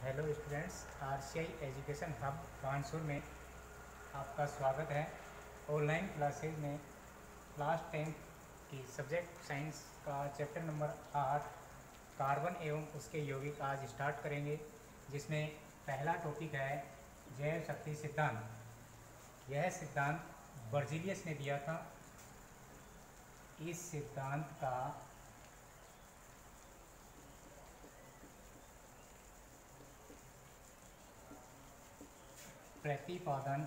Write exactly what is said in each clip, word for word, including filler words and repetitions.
Hello students, R C I education hub Kanpur में आपका स्वागत है। ऑनलाइन क्लासेज में क्लास टेंथ की सब्जेक्ट साइंस का चैप्टर नंबर आठ कार्बन एवं उसके यौगिक आज स्टार्ट करेंगे, जिसमें पहला टॉपिक है जैव शक्ति सिद्धांत। यह सिद्धांत बर्जीलियस ने दिया था। इस सिद्धांत का प्रतिपादन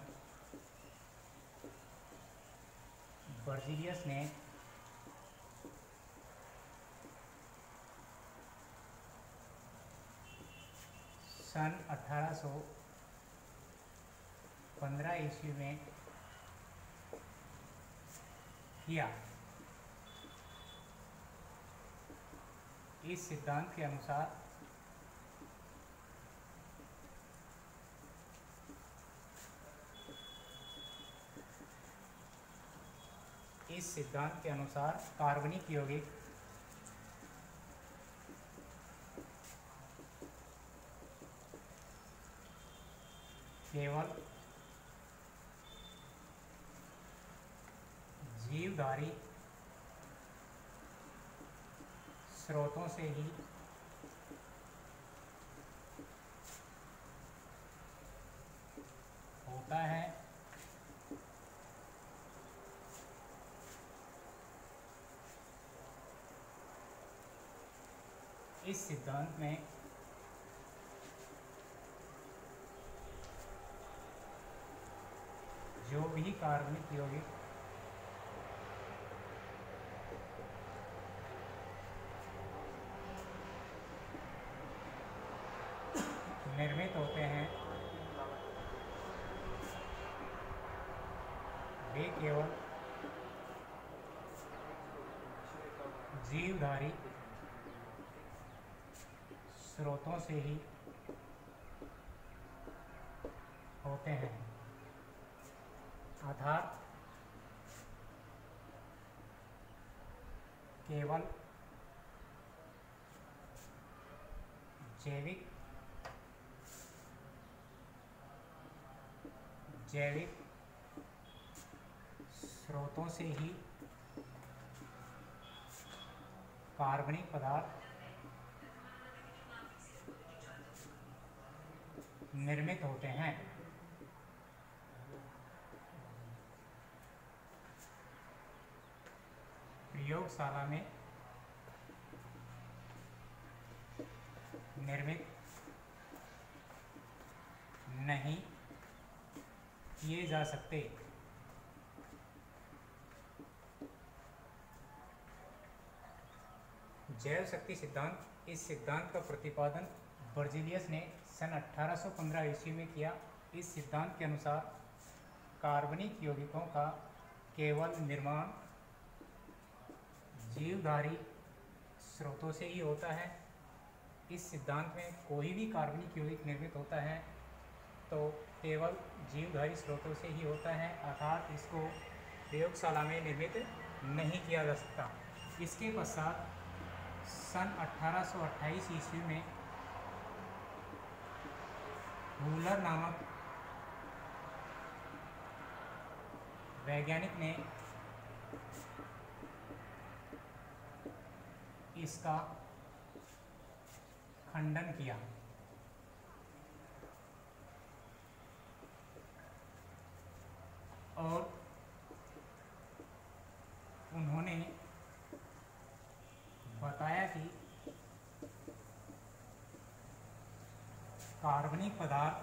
बर्जीलियस ने सन अठारह सौ पंद्रह ईस्वी में किया। इस सिद्धांत के अनुसार इस सिद्धांत के अनुसार कार्बनिक यौगिक केवल जीवधारी स्रोतों से ही होता है। इस सिद्धांत में जो भी कार्बनिक यौगिक निर्मित होते हैं वे केवल जीवधारी स्रोतों से ही होते हैं, अर्थात केवल जैविक जैविक स्रोतों से ही कार्बनिक पदार्थ निर्मित होते हैं। प्रयोगशाला में निर्मित नहीं किए जा सकते। जैव शक्ति सिद्धांत, इस सिद्धांत का प्रतिपादन बर्जीलियस ने सन अठारह सौ पंद्रह ईस्वी में किया। इस सिद्धांत के अनुसार कार्बनिक यौगिकों का केवल निर्माण जीवधारी स्रोतों से ही होता है। इस सिद्धांत में कोई भी कार्बनिक यौगिक निर्मित होता है तो केवल जीवधारी स्रोतों से ही होता है, अर्थात इसको प्रयोगशाला में निर्मित नहीं किया जा सकता। इसके पश्चात सन अठारह सौ अट्ठाईस ईस्वी में वूलर नामक वैज्ञानिक ने इसका खंडन किया और उन्होंने बताया कि कार्बनिक पदार्थ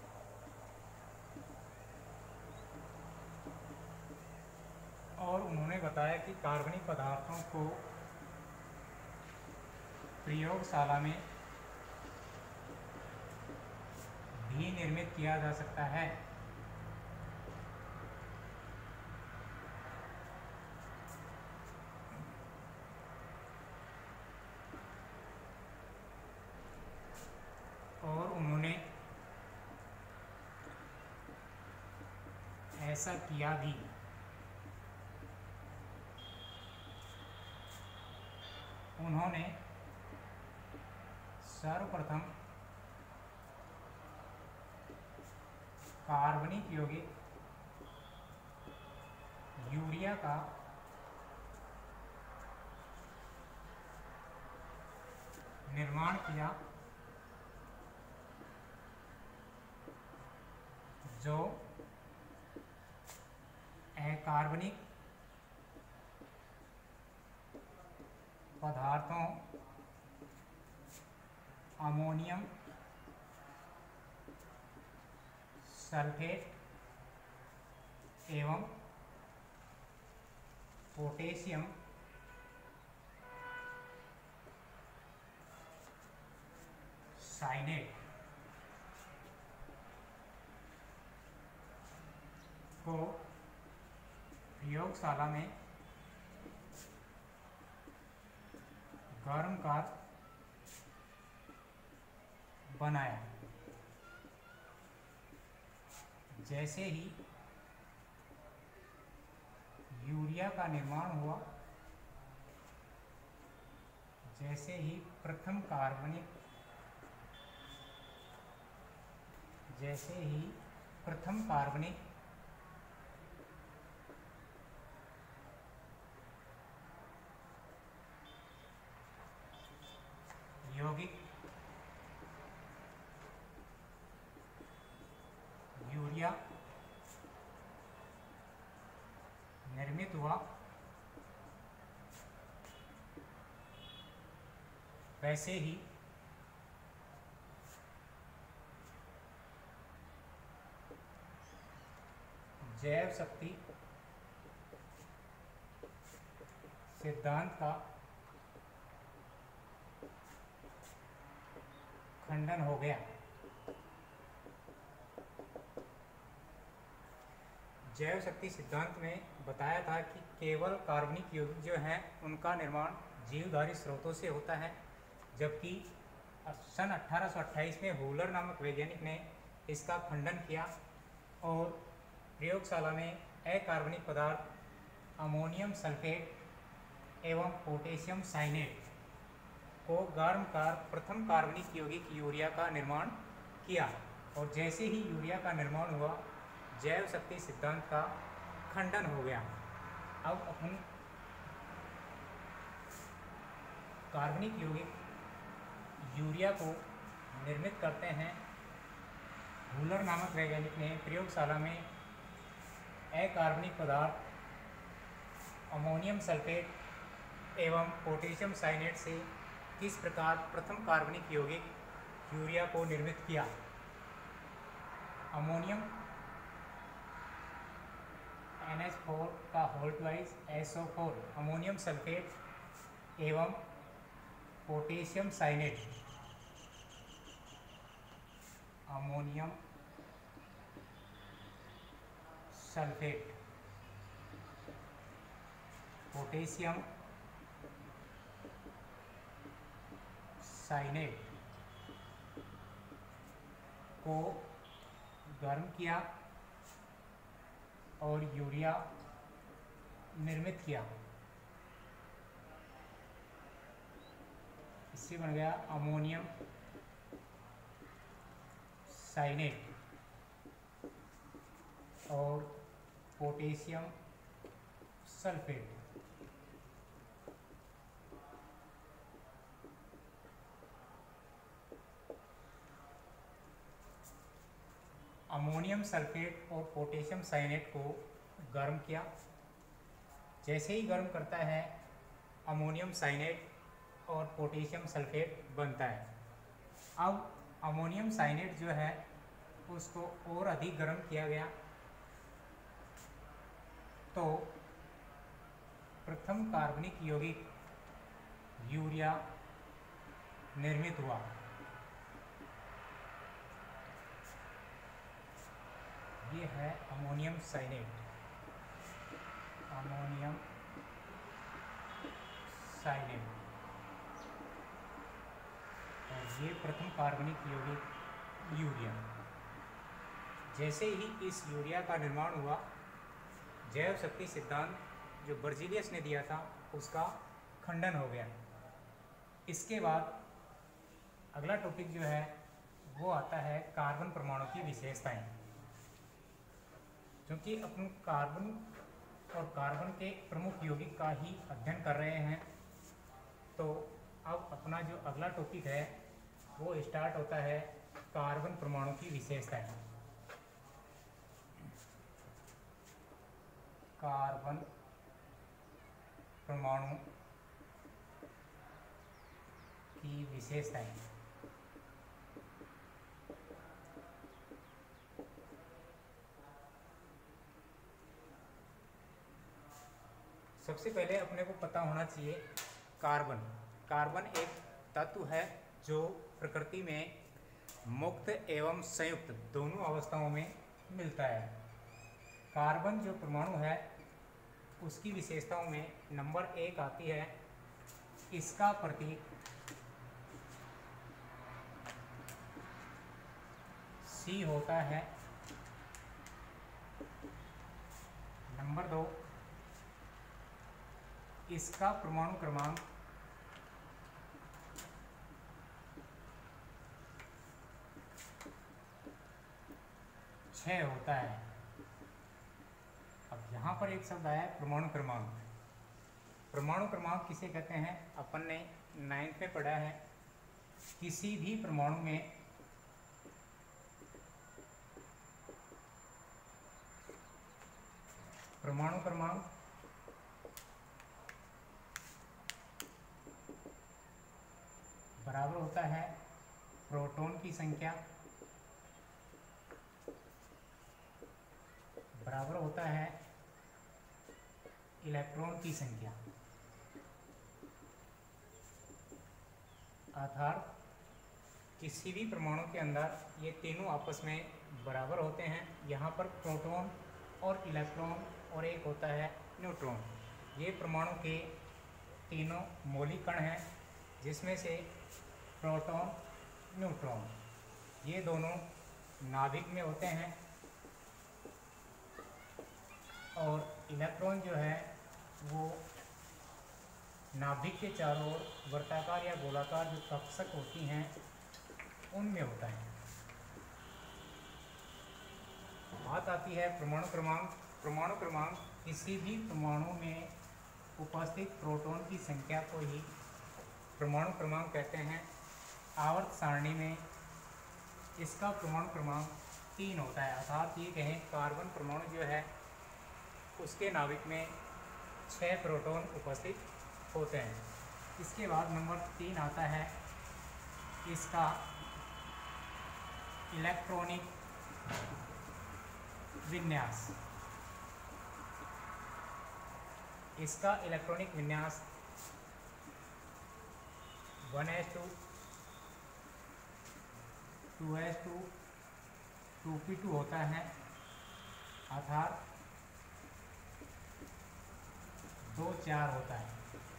और उन्होंने बताया कि कार्बनिक पदार्थों को प्रयोगशाला में भी निर्मित किया जा सकता है। और उन्होंने ऐसा किया भी। उन्होंने सर्वप्रथम कार्बनिक यौगिक यूरिया का निर्माण किया जो अकार्बनिक पदार्थों अमोनियम सल्फेट एवं पोटेशियम साइनेट को प्रयोगशाला में गर्म कर बनाया। जैसे ही यूरिया का निर्माण हुआ, जैसे ही प्रथम कार्बनिक जैसे ही प्रथम कार्बनिक यौगिक यूरिया निर्मित हुआ, वैसे ही जैव शक्ति सिद्धांत का खंडन हो गया। जैव शक्ति सिद्धांत में बताया था कि केवल कार्बनिक यौगिक जो हैं उनका निर्माण जीवधारी स्रोतों से होता है, जबकि सन अठारह सौ अट्ठाईस में हूलर नामक वैज्ञानिक ने इसका खंडन किया और प्रयोगशाला में अकार्बनिक पदार्थ अमोनियम सल्फेट एवं पोटेशियम साइनेट को गर्म कर प्रथम कार्बनिक यौगिक यूरिया का निर्माण किया। और जैसे ही यूरिया का निर्माण हुआ, जैव शक्ति सिद्धांत का खंडन हो गया। अब अपन कार्बनिक यौगिक यूरिया को निर्मित करते हैं। हूलर नामक वैज्ञानिक ने प्रयोगशाला में अकार्बनिक पदार्थ अमोनियम सल्फेट एवं पोटेशियम साइनेट से किस प्रकार प्रथम कार्बनिक यौगिक यूरिया को निर्मित किया। अमोनियम एन एच फोर का whole twice S O four ammonium sulphate एवं potassium cyanate ammonium sulphate potassium cyanate को गर्म किया और यूरिया निर्मित किया। इससे बन गया अमोनियम साइनेट और पोटेशियम सल्फेट। अमोनियम सल्फेट और पोटेशियम साइनेट को गर्म किया। जैसे ही गर्म करता है, अमोनियम साइनेट और पोटेशियम सल्फेट बनता है। अब अमोनियम साइनेट जो है उसको और अधिक गर्म किया गया तो प्रथम कार्बनिक यौगिक यूरिया निर्मित हुआ। ये है अमोनियम साइनेट, अमोनियम साइनेट, और ये प्रथम कार्बनिक यौगिक यूरिया। जैसे ही इस यूरिया का निर्माण हुआ, जैव शक्ति सिद्धांत जो बर्जीलियस ने दिया था उसका खंडन हो गया। इसके बाद अगला टॉपिक जो है वो आता है कार्बन परमाणु की विशेषताएं। क्योंकि अपन कार्बन और कार्बन के प्रमुख यौगिक का ही अध्ययन कर रहे हैं, तो अब अपना जो अगला टॉपिक है वो स्टार्ट होता है कार्बन परमाणु की विशेषताएं। कार्बन परमाणु की विशेषताएं। सबसे पहले अपने को पता होना चाहिए कार्बन। कार्बन एक तत्व है जो प्रकृति में मुक्त एवं संयुक्त दोनों अवस्थाओं में मिलता है। कार्बन जो परमाणु है उसकी विशेषताओं में नंबर एक आती है, इसका प्रतीक सी होता है। नंबर दो, इसका परमाणु क्रमांक छः होता है। अब यहाँ पर एक शब्द आया है परमाणु क्रमांक। परमाणु क्रमांक किसे कहते हैं? अपन ने नाइन्थ में पढ़ा है, किसी भी परमाणु में परमाणु क्रमांक बराबर होता है प्रोटॉन की संख्या बराबर होता है इलेक्ट्रॉन की संख्या। अर्थात किसी भी परमाणु के अंदर ये तीनों आपस में बराबर होते हैं। यहाँ पर प्रोटॉन और इलेक्ट्रॉन और एक होता है न्यूट्रॉन। ये परमाणु के तीनों मौलिक कण हैं, जिसमें से प्रोटॉन, न्यूट्रॉन ये दोनों नाभिक में होते हैं और इलेक्ट्रॉन जो है वो नाभिक के चारों ओर वर्ताकार या गोलाकार जो कक्षक होती हैं उनमें होता है। बात आती है परमाणु क्रमांक। परमाणु क्रमांक किसी भी परमाणु में उपस्थित प्रोटॉन की संख्या को ही परमाणु क्रमांक कहते हैं। आवर्त सारणी में इसका परमाणु क्रमांक तीन होता है। अर्थात ये कहें कार्बन परमाणु जो है उसके नाभिक में छः प्रोटॉन उपस्थित होते हैं। इसके बाद नंबर तीन आता है इसका इलेक्ट्रॉनिक विन्यास। इसका इलेक्ट्रॉनिक विन्यास one S two, two S two, two P two होता है। अर्थात दो चार होता है।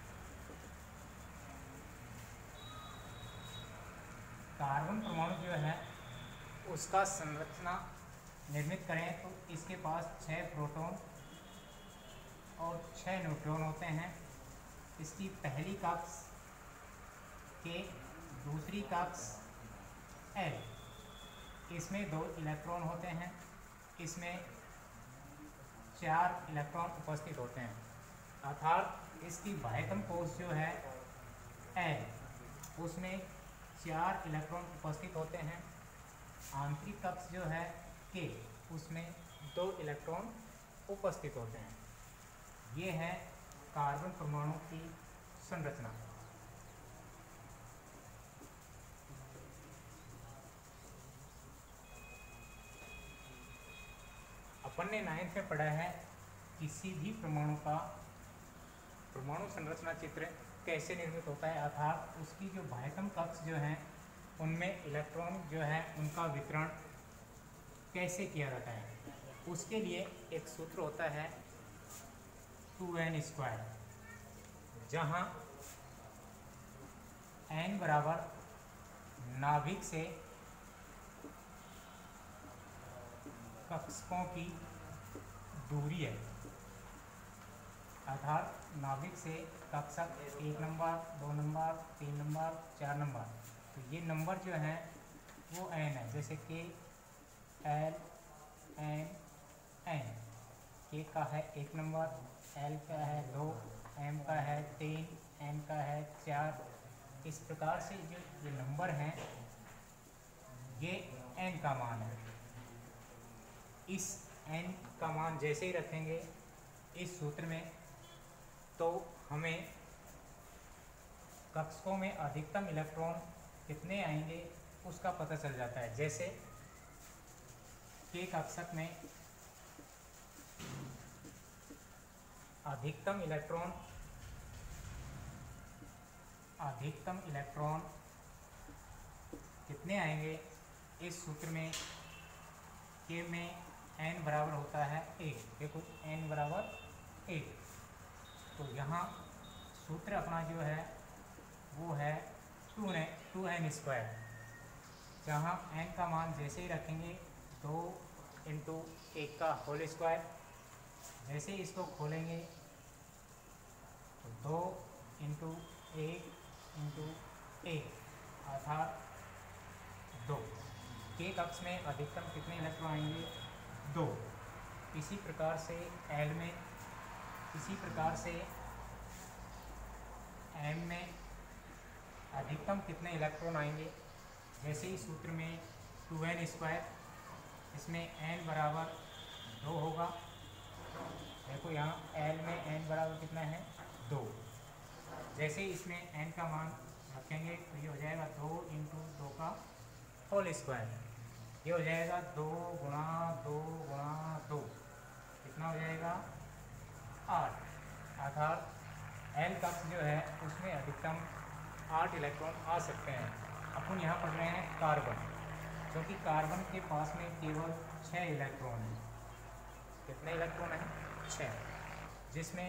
कार्बन परमाणु जो है उसका संरचना निर्मित करें तो इसके पास छः प्रोटॉन और छः न्यूट्रॉन होते हैं। इसकी पहली कक्ष के, दूसरी कक्ष एल, इसमें दो इलेक्ट्रॉन होते हैं। इसमें चार इलेक्ट्रॉन उपस्थित होते हैं। अर्थात इसकी बाह्यतम कोश जो है एल, उसमें चार इलेक्ट्रॉन उपस्थित होते हैं। आंतरिक कक्ष जो है के, उसमें दो इलेक्ट्रॉन उपस्थित होते हैं। ये है कार्बन परमाणु की संरचना। अपन ने नाइन्थ में पढ़ा है किसी भी परमाणु का परमाणु संरचना चित्र कैसे निर्मित होता है। अर्थात उसकी जो बाह्यतम कक्ष जो हैं उनमें इलेक्ट्रॉन जो है उनका वितरण कैसे किया जाता है। उसके लिए एक सूत्र होता है टू एन स्क्वायर, जहाँ एन बराबर नाभिक से कक्षकों की दूरी है। अर्थात नाभिक से कक्षक एक नंबर, दो नंबर, तीन नंबर, चार नंबर, तो ये नंबर जो हैं वो एन है। जैसे के, एल, एन, एन। के का है एक नंबर, एल का है दो, एम का है तीन, एन का है चार। इस प्रकार से जो ये नंबर हैं ये एन का मान है। इस एन का मान जैसे ही रखेंगे इस सूत्र में तो हमें कक्षकों में अधिकतम इलेक्ट्रॉन कितने आएंगे उसका पता चल जाता है। जैसे के कक्षक में अधिकतम इलेक्ट्रॉन अधिकतम इलेक्ट्रॉन कितने आएंगे इस सूत्र में के में एन बराबर होता है एक। देखो एन बराबर एक, तो यहाँ सूत्र अपना जो है वो है two N two N square, जहाँ एन का मान जैसे ही रखेंगे दो इंटू एक का होल स्क्वायर। जैसे ही इसको खोलेंगे तो दो इंटू एक इंटू एक अर्थात दो। के कक्ष में अधिकतम कितने इलेक्ट्रॉन आएंगे? दो। इसी प्रकार से एल में, इसी प्रकार से एम में अधिकतम कितने इलेक्ट्रॉन आएंगे? जैसे ही सूत्र में टू एन स्क्वायर, इसमें एन बराबर दो होगा। देखो यहाँ एल में एन बराबर कितना है? दो। जैसे ही इसमें एन का मान रखेंगे तो ये हो जाएगा दो इंटू दो का होल स्क्वायर। ये हो जाएगा दो गुणा दो गुणा दो, कितना हो जाएगा? आठ। अर्थात एल कक्ष जो है उसमें अधिकतम आठ इलेक्ट्रॉन आ सकते हैं। अपन यहाँ पढ़ रहे हैं कार्बन, क्योंकि कार्बन के पास में केवल छः इलेक्ट्रॉन हैं। कितने इलेक्ट्रॉन हैं? छः। जिसमें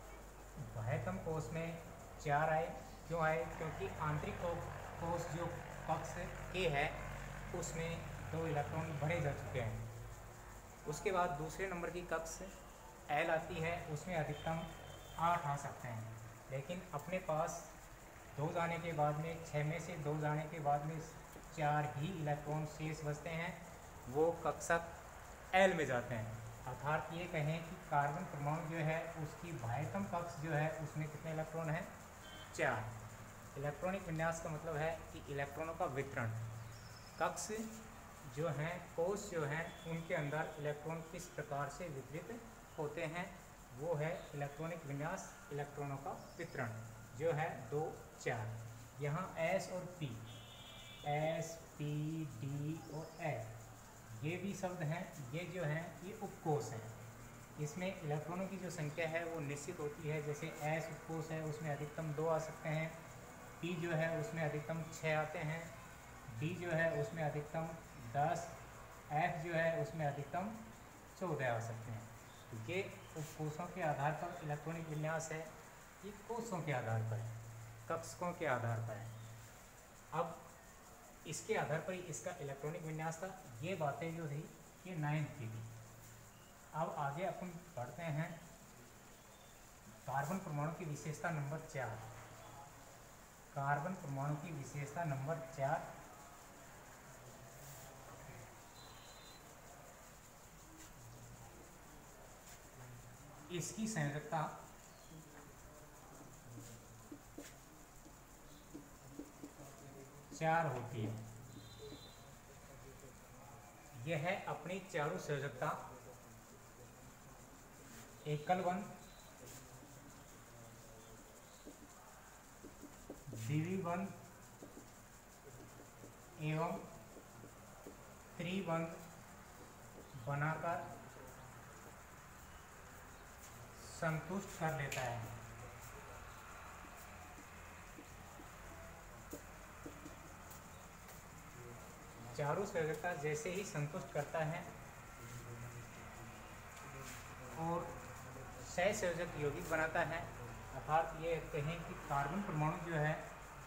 बाह्यतम कोष में चार आए। क्यों आए? क्योंकि आंतरिक कोष जो कक्ष के है उसमें दो इलेक्ट्रॉन भरे जा चुके हैं। उसके बाद दूसरे नंबर की कक्ष एल आती है, उसमें अधिकतम आठ आ सकते हैं। लेकिन अपने पास दो जाने के बाद में, छः में से दो जाने के बाद में चार ही इलेक्ट्रॉन शेष बचते हैं, वो कक्षक एल में जाते हैं। अर्थात ये कहें कि कार्बन परमाणु जो है उसकी बाह्यतम कक्ष जो है उसमें कितने इलेक्ट्रॉन हैं? चार। इलेक्ट्रॉनिक विन्यास का मतलब है कि इलेक्ट्रॉनों का वितरण। कक्ष जो हैं, कोष जो हैं, उनके अंदर इलेक्ट्रॉन किस प्रकार से वितरित होते हैं, वो है इलेक्ट्रॉनिक विन्यास। इलेक्ट्रॉनों का वितरण जो है दो चार। यहाँ एस और पी, एस पी डी और एफ ये भी शब्द हैं। ये जो हैं ये उपकोष हैं। इसमें इलेक्ट्रॉनों की जो संख्या है वो निश्चित होती है। जैसे एस उपकोष है उसमें अधिकतम दो आ सकते हैं, पी जो है उसमें अधिकतम छः आते हैं, डी जो है उसमें अधिकतम दस, एफ जो है उसमें अधिकतम चौदह आ सकते हैं। तो ये उपकोषों के आधार पर इलेक्ट्रॉनिक विन्यास है, ये कोषों के आधार पर है, कक्षकों के आधार पर है। अब इसके आधार पर ही इसका इलेक्ट्रॉनिक विन्यास था। ये बातें जो थी ये नाइन्थ की थी। अब आगे अपन पढ़ते हैं कार्बन परमाणु की विशेषता नंबर चार। कार्बन परमाणु की विशेषता नंबर चार, इसकी संयोजकता चार होती है। यह है अपनी चारों संयोजकता एकल बंध, द्विबंध एवं त्रिबंध बनाकर संतुष्ट कर लेता है। चारों संयोजकता जैसे ही संतुष्ट करता है और सहसंयोजक यौगिक बनाता है। अर्थात ये कहें कि कार्बन परमाणु जो है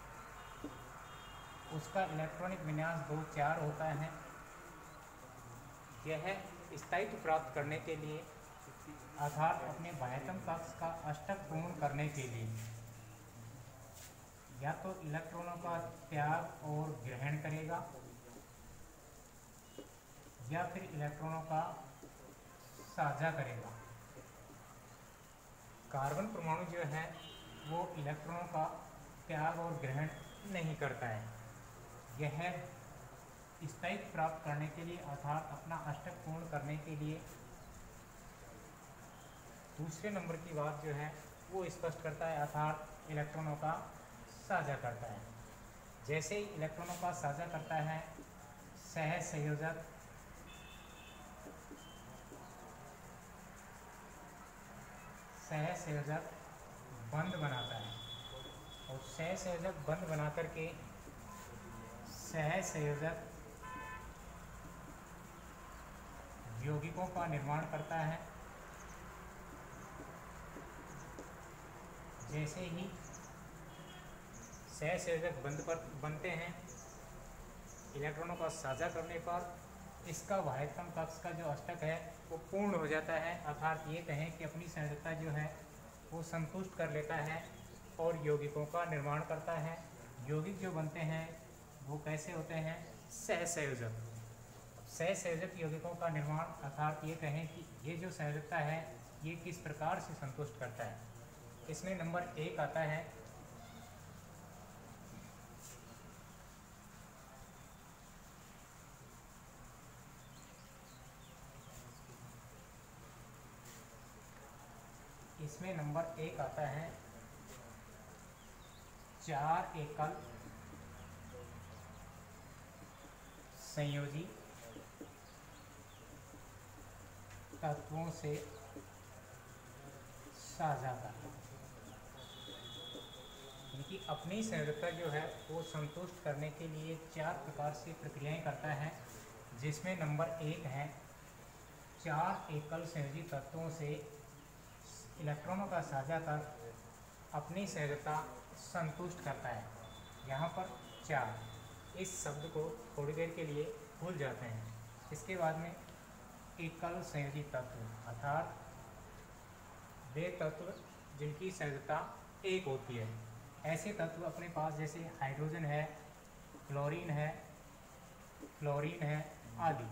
उसका इलेक्ट्रॉनिक विन्यास दो चार होता है। यह स्थायित्व प्राप्त करने के लिए अर्थात अपने बाह्यतम कक्ष का अष्टक पूर्ण करने के लिए या तो इलेक्ट्रॉनों का त्याग और ग्रहण करेगा या फिर इलेक्ट्रॉनों का साझा करेगा। कार्बन परमाणु जो है वो इलेक्ट्रॉनों का त्याग और ग्रहण नहीं करता है। यह स्थायित्व प्राप्त करने के लिए अर्थात अपना अष्टक पूर्ण करने के लिए दूसरे नंबर की बात जो है वो स्पष्ट करता है, अर्थात इलेक्ट्रॉनों का साझा करता है। जैसे ही इलेक्ट्रॉनों का साझा करता है, सह संयोजक सह संयोजक बंध बनाता है और सह संयोजक बंध बना करके सह संयोजक यौगिकों का निर्माण करता है। जैसे ही सह संयोजक बंध पर बनते हैं, इलेक्ट्रॉनों का साझा करने पर इसका वाह्यतम कक्ष का जो अष्टक है वो पूर्ण हो जाता है, अर्थात ये कहें कि अपनी संयोजकता जो है वो संतुष्ट कर लेता है और यौगिकों का निर्माण करता है। यौगिक जो बनते हैं वो कैसे होते हैं? सह संयोजक। सह संयोजक यौगिकों का निर्माण, अर्थात ये कहें कि ये जो संयोजकता है ये किस प्रकार से संतुष्ट करता है। इसमें नंबर एक आता है इसमें नंबर एक आता है चार एकल संयोजी तत्वों से साझा करना, यानी अपनी संयोजकता जो है वो संतुष्ट करने के लिए चार प्रकार से प्रक्रियाएं करता है, जिसमें नंबर एक है चार एकल संयोजी तत्वों से इलेक्ट्रॉनों का साझा कर अपनी संयोजकता संतुष्ट करता है। यहाँ पर चार, इस शब्द को थोड़ी देर के लिए भूल जाते हैं। इसके बाद में एकल संयोजी तत्व, अर्थात वे तत्व जिनकी संयोजकता एक होती है। ऐसे तत्व अपने पास जैसे हाइड्रोजन है, क्लोरीन है, फ्लोरीन है आदि,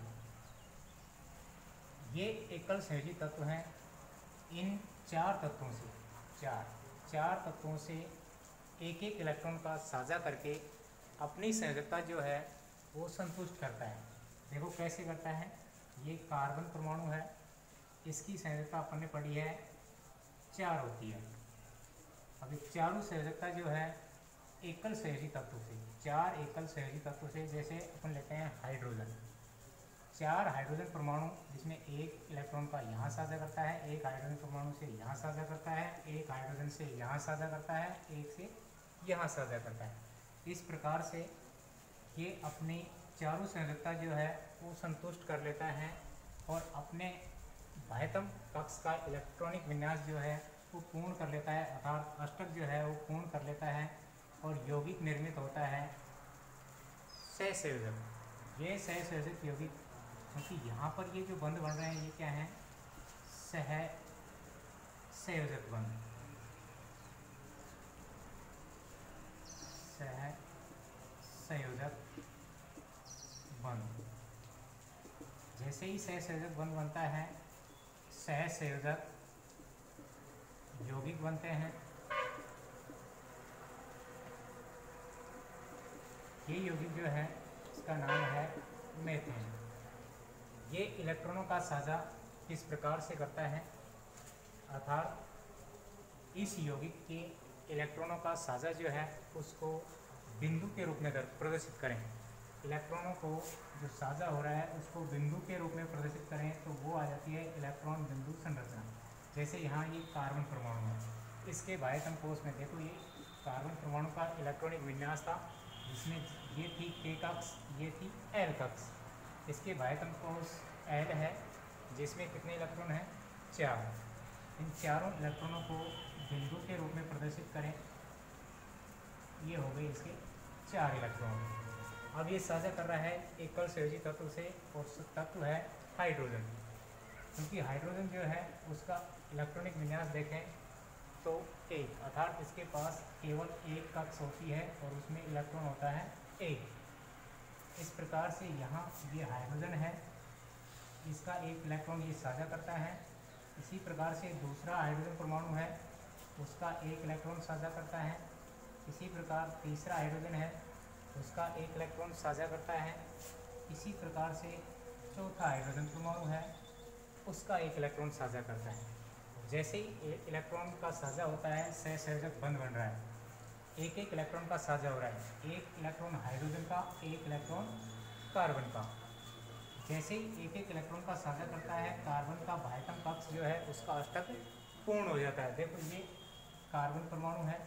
ये एकल संयोजी तत्व हैं। इन चार तत्वों से चार चार तत्वों से एक एक इलेक्ट्रॉन का साझा करके अपनी संयोजकता जो है वो संतुष्ट करता है। देखो कैसे करता है। ये कार्बन परमाणु है, इसकी संयोजकता अपन ने पढ़ी है चार होती है। अब ये चारों संयोजकता जो है एकल संयोजी तत्व से, चार एकल संयोजी तत्व से, जैसे अपन लेते हैं हाइड्रोजन, चार हाइड्रोजन परमाणु जिसमें एक इलेक्ट्रॉन का यहाँ साझा करता है, एक हाइड्रोजन परमाणु से यहाँ साझा करता है, एक हाइड्रोजन से यहाँ साझा करता है, एक से यहाँ साझा करता है। इस प्रकार से ये अपनी चारों संयोजकता जो है वो संतुष्ट कर लेता है और अपने बाह्यतम कक्ष का इलेक्ट्रॉनिक विन्यास जो है वो पूर्ण कर लेता है, अर्थात अष्टक जो है वो पूर्ण कर लेता है और यौगिक निर्मित होता है सहसंयोजक। ये सहसंयोजक यौगिक, क्योंकि यहाँ पर ये जो बंध बन रहे हैं ये क्या हैं? सह संयोजक बंध, सह संयोजक बंध। जैसे ही सह संयोजक बंध बनता है, सह संयोजक यौगिक बनते हैं। ये यौगिक जो है इसका नाम है मेथेन। ये इलेक्ट्रॉनों का साझा किस प्रकार से करता है, अर्थात इस यौगिक के इलेक्ट्रॉनों का साझा जो है उसको बिंदु के रूप में प्रदर्शित करें। इलेक्ट्रॉनों को जो साझा हो रहा है उसको बिंदु के रूप में प्रदर्शित करें तो वो आ जाती है इलेक्ट्रॉन बिंदु संरचना। जैसे यहाँ ये कार्बन परमाणु है, इसके बाह्यतम कोश में देखो ये कार्बन परमाणु का इलेक्ट्रॉनिक विन्यास था, जिसमें ये थी के कक्ष, ये थी एल कक्ष। इसके बाह्यतम कोश एल है जिसमें कितने इलेक्ट्रॉन हैं? चार। इन चारों इलेक्ट्रॉनों को बिंदु के रूप में प्रदर्शित करें, ये हो गए इसके चार इलेक्ट्रॉन। अब ये साझा कर रहा है एकल संयोजी तत्व से और तत्व है हाइड्रोजन। क्योंकि हाइड्रोजन जो है उसका इलेक्ट्रॉनिक विन्यास देखें तो एक, अर्थात इसके पास केवल एक कक्ष होती है और उसमें इलेक्ट्रॉन होता है एक। इस प्रकार से यहाँ ये हाइड्रोजन है, इसका एक इलेक्ट्रॉन ये साझा करता है। इसी प्रकार से दूसरा हाइड्रोजन परमाणु है, उसका एक इलेक्ट्रॉन साझा करता है। इसी प्रकार तीसरा हाइड्रोजन है, उसका एक इलेक्ट्रॉन साझा करता है। इसी प्रकार से चौथा हाइड्रोजन परमाणु है, उसका एक इलेक्ट्रॉन साझा करता है। जैसे ही इलेक्ट्रॉन का साझा होता है, सहसंयोजक बंध बन रहा है, एक एक इलेक्ट्रॉन का साझा हो रहा है, एक इलेक्ट्रॉन हाइड्रोजन का, एक इलेक्ट्रॉन कार्बन का। जैसे ही एक एक इलेक्ट्रॉन का साझा करता है, कार्बन का बाह्यतम कक्ष जो है उसका अष्टक पूर्ण हो जाता है। देखो ये कार्बन परमाणु है,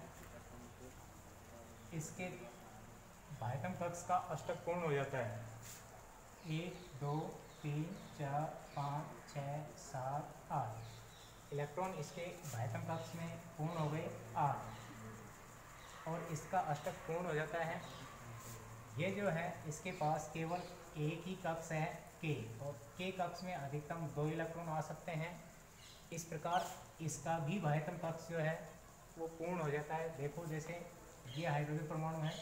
इसके बाह्यतम कक्ष का अष्टक पूर्ण हो जाता है। एक दो तीन चार पाँच छः सात आठ इलेक्ट्रॉन इसके बाह्यतम कक्ष में पूर्ण हो गए आठ, और इसका अष्टक पूर्ण हो जाता है। ये जो है इसके पास केवल एक ही कक्ष है के, और के कक्ष में अधिकतम दो इलेक्ट्रॉन आ सकते हैं। इस प्रकार इसका भी बाह्यतम कक्ष जो है वो पूर्ण हो जाता है। देखो जैसे ये हाइड्रोजन परमाणु है,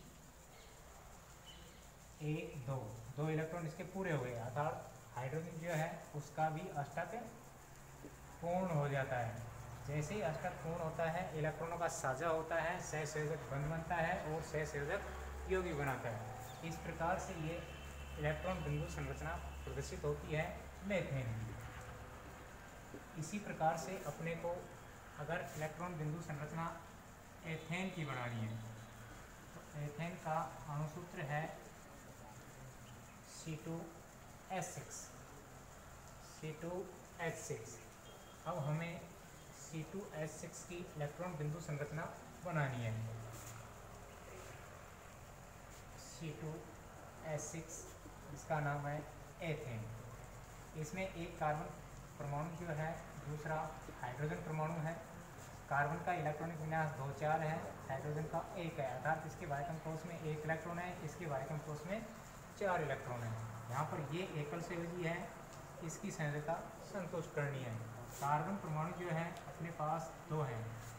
एक दो दो इलेक्ट्रॉन इसके पूरे हो गए, अर्थात हाइड्रोजन जो है उसका भी अष्टक पूर्ण हो जाता है। जैसे ही अष्टक पूर्ण होता है, इलेक्ट्रॉनों का साझा होता है, सहसंयोजक बंध बनता है और सहसंयोजक यौगिक बनाता है। इस प्रकार से ये इलेक्ट्रॉन बिंदु संरचना प्रदर्शित होती है मेथेन की। इसी प्रकार से अपने को अगर इलेक्ट्रॉन बिंदु संरचना एथेन की बनानी है, तो एथेन का अणुसूत्र है C two H six. C two H six. अब हमें सी टू एच सिक्स की इलेक्ट्रॉन बिंदु संरचना बनानी है। सी टू एच सिक्स, इसका नाम है एथेन। इसमें एक कार्बन परमाणु जो है, दूसरा हाइड्रोजन परमाणु है। कार्बन का इलेक्ट्रॉनिक विन्यास दो चार है, हाइड्रोजन का एक है, अर्थात इसके बाह्यतम कोश में एक इलेक्ट्रॉन है, इसके बाह्यतम कोश में चार इलेक्ट्रॉन है। यहाँ पर ये एकल संयोजी है, इसकी संयोजकता संतुष्ट करनी है। कार्बन परमाणु जो है अपने पास दो हैं,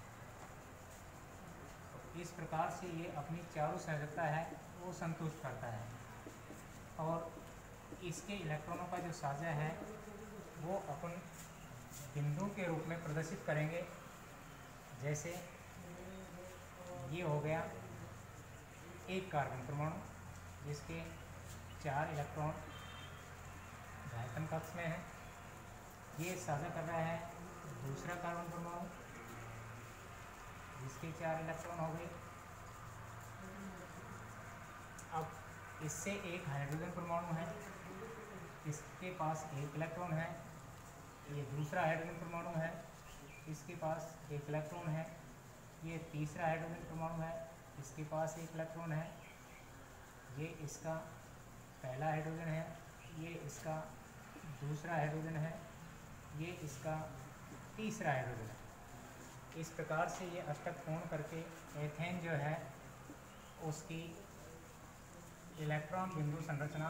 इस प्रकार से ये अपनी चारों संयोजकता है वो संतुष्ट करता है। और इसके इलेक्ट्रॉनों का जो साझा है वो अपन बिंदु के रूप में प्रदर्शित करेंगे। जैसे ये हो गया एक कार्बन परमाणु, जिसके चार इलेक्ट्रॉन बाह्यतम कक्ष में है। ये साझा कर रहा है दूसरा कार्बन परमाणु, जिसके चार इलेक्ट्रॉन हो गए। अब इससे एक हाइड्रोजन परमाणु है, इसके पास एक इलेक्ट्रॉन है। ये दूसरा हाइड्रोजन परमाणु है, इसके पास एक इलेक्ट्रॉन है। ये तीसरा हाइड्रोजन परमाणु है, इसके पास एक इलेक्ट्रॉन है। ये इसका पहला हाइड्रोजन है, ये इसका दूसरा हाइड्रोजन है, ये इसका तीसरा हाइड्रोजन है। इस प्रकार से ये अष्टक पूर्ण करके एथेन जो है उसकी इलेक्ट्रॉन बिंदु संरचना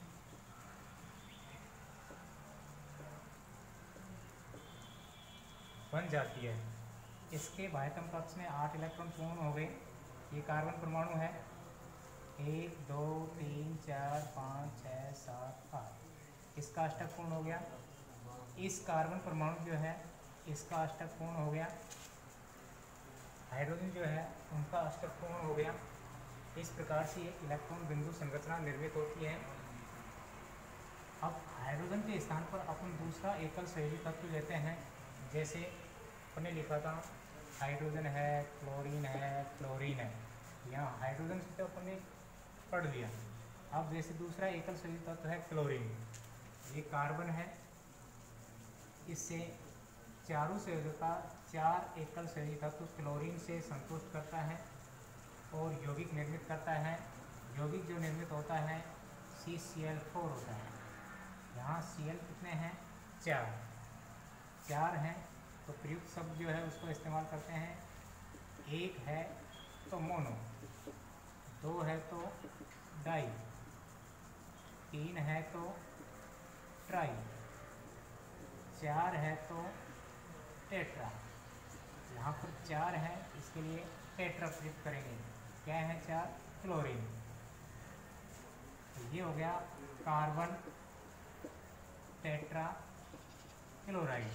बन जाती है। इसके बाह्यतम कक्ष में आठ इलेक्ट्रॉन पूर्ण हो गए। ये कार्बन परमाणु है, एक दो तीन चार पाँच छः सात आठ, इसका अष्टक पूर्ण हो गया। इस कार्बन परमाणु जो है इसका अष्टक पूर्ण हो गया। हाइड्रोजन जो है उनका अष्टक पूर्ण हो गया। इस प्रकार से ये इलेक्ट्रॉन बिंदु संरचना निर्मित होती है। अब हाइड्रोजन के स्थान पर अपन दूसरा एकल संयोजी तत्व लेते हैं। जैसे अपने लिखा था हाइड्रोजन है, क्लोरीन है, क्लोरीन है। यहाँ हाइड्रोजन से तो अपन ने पढ़ लिया। अब जैसे दूसरा एकल संयोजी तत्व है क्लोरीन। ये कार्बन है, इससे चारों संयोजकता चार एकल संयोजी तत्व क्लोरीन से संतुष्ट करता है और यौगिक निर्मित करता है। यौगिक जो निर्मित होता है सी सी एल फोर होता है। यहाँ सी एल कितने हैं? चार चार हैं, तो प्रयुक्त शब्द जो है उसको इस्तेमाल करते हैं। एक है तो मोनो, दो है तो डाई, तीन है तो ट्राई, चार है तो टेट्रा। यहाँ पर चार है, इसके लिए टेट्रा प्रयुक्त करेंगे। क्या है चार? क्लोरीन। तो ये हो गया कार्बन टेट्रा क्लोराइड।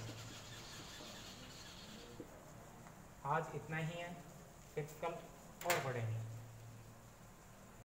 आज इतना ही है, फिर कल और पढ़ेंगे।